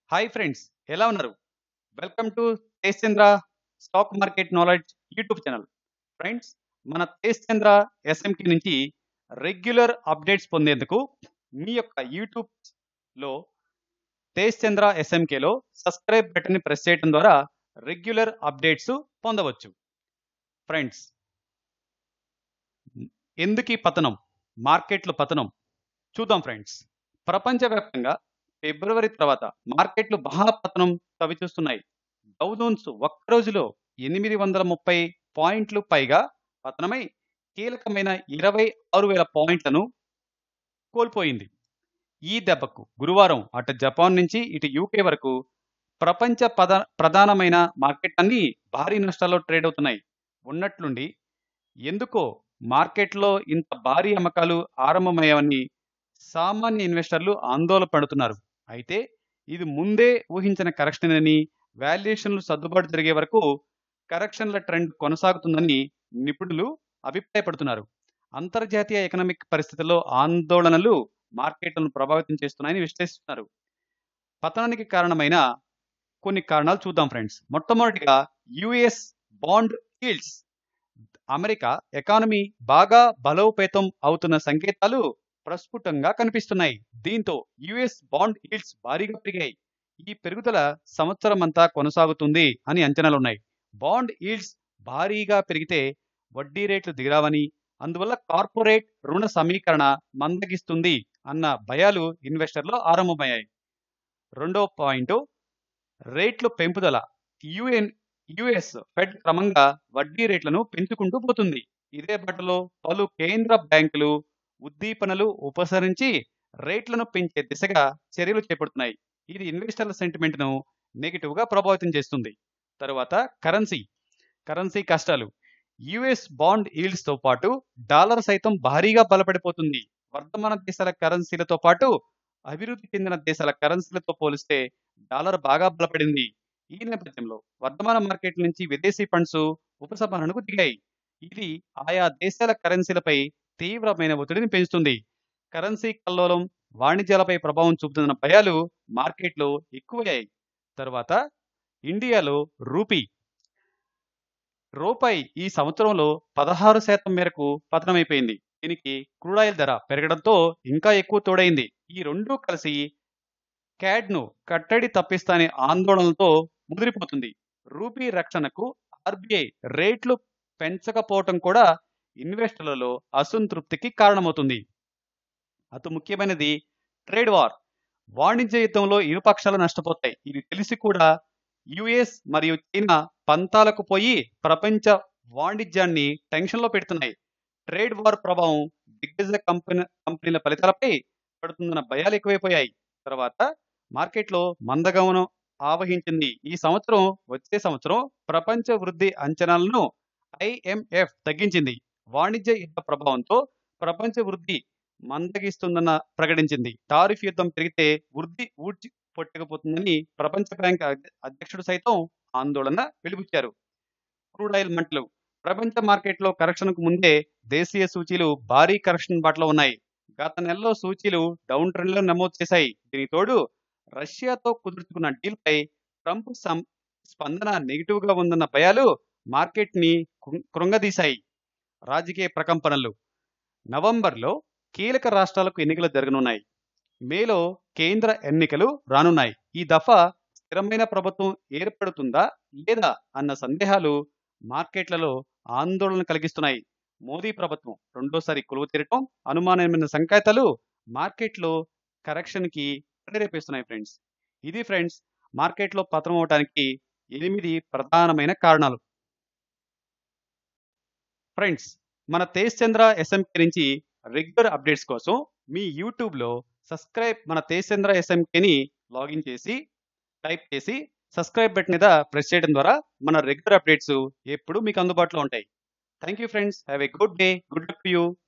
Hi friends, ఎలా ఉన్నారు? Welcome to Tej Chandra stock market knowledge YouTube channel. Friends, మన తేజ్ చంద్ర ఎస్ఎంకి నుంచి రెగ్యులర్ అప్డేట్స్ పొందేందుకు మీ యొక్క యూట్యూబ్లో తేజ్ చంద్ర ఎస్ఎంకేలో సబ్స్క్రైబ్ బటన్ని ప్రెస్ చేయడం ద్వారా రెగ్యులర్ అప్డేట్స్ పొందవచ్చు. ఫ్రెండ్స్, ఎందుకు ఈ పతనం, మార్కెట్లో పతనం చూద్దాం. ఫ్రెండ్స్, ప్రపంచవ్యాప్తంగా ఫిబ్రవరి తర్వాత మార్కెట్లు మహాపతనం చవిచూస్తున్నాయి. డౌ జోన్స్ ఒక్క రోజులో 830 పాయింట్లు పైగా పతనమై కీలకమైన 26,000 పాయింట్లను కోల్పోయింది. ఈ దెబ్బకు గురువారం అటు జపాన్ నుంచి ఇటు యూకే వరకు ప్రపంచ ప్రధానమైన మార్కెట్ అన్ని భారీ నష్టాల్లో ట్రేడ్ అవుతున్నాయి. ఉన్నట్లుండి ఎందుకో మార్కెట్లో ఇంత భారీ అమ్మకాలు ఆరంభమయ్యాయని సామాన్య ఇన్వెస్టర్లు ఆందోళన పడుతున్నారు. అయితే ఇది ముందే ఊహించిన కరెక్షన్ అని, వాల్యుయేషన్లు సర్దుబాటు జరిగే వరకు కరెక్షన్ల ట్రెండ్ కొనసాగుతుందని నిపుణులు అభిప్రాయపడుతున్నారు. అంతర్జాతీయ ఎకనామిక్ పరిస్థితుల్లో ఆందోళనలు మార్కెట్లను ప్రభావితం చేస్తున్నాయని విశ్లేషిస్తున్నారు. పతనానికి కారణమైన కొన్ని కారణాలు చూద్దాం. ఫ్రెండ్స్, మొట్టమొదటిగా US bond yields. America economy బాగా బలోపేతం అవుతున్న సంకేతాలు ప్రస్ఫుటంగా కనిపిస్తున్నాయి. దీంతో యుఎస్ బాండ్ ఈల్డ్స్ భారీగా పెరిగాయి. ఈ పెరుగుదల సంవత్సరం అంతా కొనసాగుతుంది అని అంచనాలున్నాయి. బాండ్ ఈల్డ్స్ భారీగా పెరిగితే వడ్డీ రేట్లు దిగరావని, అందువల్ల కార్పొరేట్ రుణ సమీకరణ మందగిస్తుంది అన్న భయాలు ఇన్వెస్టర్లో ఆరంభమయ్యాయి. రెండో పాయింట్, రేట్లు పెంపుదల. యుఎస్ ఫెడ్ క్రమంగా వడ్డీ రేట్లను పెంచుకుంటూ పోతుంది. ఇదే బాటలో పలు కేంద్ర బ్యాంకులు ఉద్దీపనలు ఉపసరించి రేట్లను పెంచే దిశగా చర్యలు చేపడుతున్నాయి. ఇది ఇన్వెస్టర్ల సెంటిమెంట్ను నెగిటివ్గా ప్రభావితం చేస్తుంది. తరువాత కరెన్సీ కష్టాలు. యుఎస్ బాండ్ ఈల్డ్స్ తో పాటు డాలర్ సైతం భారీగా బలపడిపోతుంది. వర్ధమాన దేశాల కరెన్సీలతో పాటు అభివృద్ధి చెందిన దేశాల కరెన్సీలతో పోలిస్తే డాలర్ బాగా బలపడింది. ఈ నేపథ్యంలో వర్ధమాన మార్కెట్ నుంచి విదేశీ ఫండ్స్ ఉపసంహరణకు దిగాయి. ఇది ఆయా దేశాల కరెన్సీలపై తీవ్రమైన ఒత్తిడిని పెంచుతుంది. కరెన్సీ కల్లోలం వాణిజ్యాలపై ప్రభావం చూపుతున్న భయాలు మార్కెట్లో ఎక్కువయ్యాయి. తర్వాత ఇండియాలో రూపాయి ఈ సంవత్సరంలో 16% మేరకు పతనమైపోయింది. దీనికి క్రూడ్ ఆయిల్ ధర పెరగడంతో ఇంకా ఎక్కువ తోడైంది. ఈ రెండూ కలిసి క్యాడ్ను కట్టడి తప్పిస్తానే ఆందోళనలతో ముదిరిపోతుంది. రూపీ రక్షణకు ఆర్బీఐ రేట్లు పెంచకపోవటం కూడా ఇన్వెస్టర్లలో అసంతృప్తికి కారణమవుతుంది. అతి ముఖ్యమైనది ట్రేడ్ వార్. వాణిజ్య యుద్ధంలో ఇరుపక్షాలు నష్టపోతాయి. ఇది తెలిసి కూడా యుఎస్ మరియు చైనా పంతాలకు పోయి ప్రపంచ వాణిజ్యాన్ని టెన్షన్లో పెడుతున్నాయి. ట్రేడ్ వార్ ప్రభావం దిగ్గజ కంపెనీల ఫలితాలపై పడుతుందన్న భయాలు ఎక్కువైపోయాయి. తర్వాత మార్కెట్లో మందగమనం ఆవహించింది. వచ్చే సంవత్సరం ప్రపంచ వృద్ధి అంచనాలను ఐఎంఎఫ్ తగ్గించింది. వాణిజ్య యుద్ధ ప్రభావంతో ప్రపంచ వృద్ధి మందగిస్తుందన్న ప్రకటించింది. టారిఫ్ యుద్ధం పెరిగితే వృద్ధి ఊడ్చి పొట్టకపోతుందని ప్రపంచ బ్యాంక్ అధ్యక్షుడు సైతం ఆందోళన వెలిబుచ్చారు. క్రూడ్ ఆయిల్ మంటలు. ప్రపంచ మార్కెట్లో కరెక్షన్కు ముందే దేశీయ సూచీలు భారీ కరెక్షన్ బాటలో ఉన్నాయి. గత నెలలో సూచీలు డౌన్ ట్రెండ్లో నమోదు చేశాయి. దీనికి తోడు రష్యాతో కుదుర్చుకున్న డీల్పై ట్రంప్ స్పందన నెగిటివ్గా ఉందన్న భయాలు మార్కెట్ని కృంగదీశాయి. రాజకీయ ప్రకంపనలు. నవంబర్లో కీలక రాష్ట్రాలకు ఎన్నికలు జరగనున్నాయి. మేలో కేంద్ర ఎన్నికలు రానున్నాయి. ఈ దఫా స్థిరమైన ప్రభుత్వం ఏర్పడుతుందా లేదా అన్న సందేహాలు మార్కెట్లలో ఆందోళన కలిగిస్తున్నాయి. మోదీ ప్రభుత్వం రెండోసారి కొలువు తీరటం అనుమానమైన సంకేతాలు మార్కెట్లో కరెక్షన్కి ప్రేరేపిస్తున్నాయి. ఫ్రెండ్స్, ఇది ఫ్రెండ్స్ మార్కెట్లో పతనం అవడానికి 8 ప్రధానమైన కారణాలు. ఫ్రెండ్స్, మన తేజ్ చంద్ర ఎస్ఎంకే నుంచి రెగ్యులర్ అప్డేట్స్ కోసం మీ యూట్యూబ్లో మన తేజ్ చంద్ర ఎస్ఎంకేని లాగిన్ చేసి టైప్ చేసి సబ్స్క్రైబ్ బటన్ మీద ప్రెస్ చేయడం ద్వారా మన రెగ్యులర్ అప్డేట్స్ ఎప్పుడు మీకు అందుబాటులో ఉంటాయి. Thank you friends. Have a good day. Good luck to you.